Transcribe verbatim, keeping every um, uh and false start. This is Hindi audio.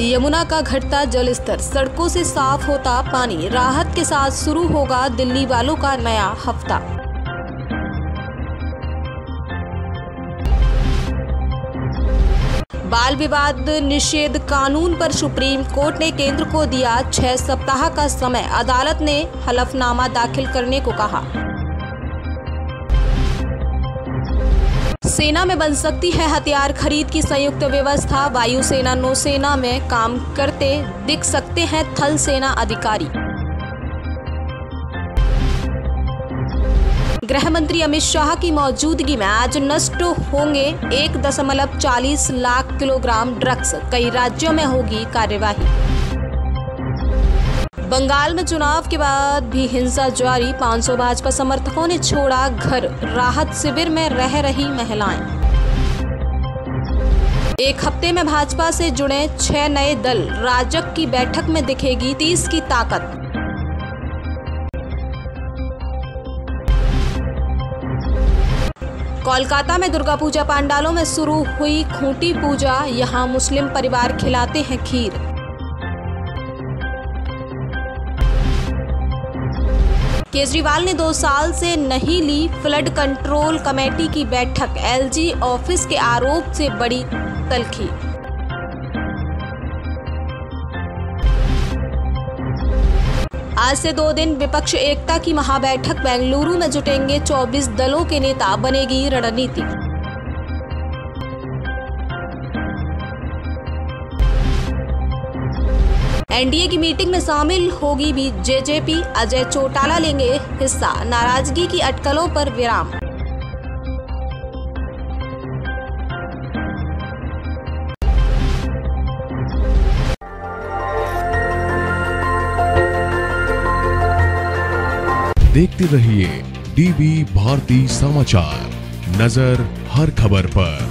यमुना का घटता जल स्तर, सड़कों से साफ होता पानी, राहत के साथ शुरू होगा दिल्ली वालों का नया हफ्ता। बाल विवाद निषेध कानून पर सुप्रीम कोर्ट ने केंद्र को दिया छह सप्ताह का समय, अदालत ने हलफनामा दाखिल करने को कहा। सेना में बन सकती है हथियार खरीद की संयुक्त व्यवस्था, वायुसेना नौसेना में काम करते दिख सकते हैं थल सेना अधिकारी। गृह मंत्री अमित शाह की मौजूदगी में आज नष्ट होंगे एक दशमलव चालीस लाख किलोग्राम ड्रग्स, कई राज्यों में होगी कार्यवाही। बंगाल में चुनाव के बाद भी हिंसा जारी, पाँच सौ भाजपा समर्थकों ने छोड़ा घर, राहत शिविर में रह रही महिलाएं। एक हफ्ते में भाजपा से जुड़े छह नए दल, राजग की बैठक में दिखेगी तीस की ताकत। कोलकाता में दुर्गा पूजा पंडालों में शुरू हुई खूंटी पूजा, यहां मुस्लिम परिवार खिलाते हैं खीर। केजरीवाल ने दो साल से नहीं ली फ्लड कंट्रोल कमेटी की बैठक, एलजी ऑफिस के आरोप से बड़ी तल्खी। आज से दो दिन विपक्ष एकता की महाबैठक, बेंगलुरु में जुटेंगे चौबीस दलों के नेता, बनेगी रणनीति। एनडीए की मीटिंग में शामिल होगी भी जेजेपी, अजय चौटाला लेंगे हिस्सा, नाराजगी की अटकलों पर विराम। देखते रहिए डीवी भारती समाचार, नजर हर खबर पर।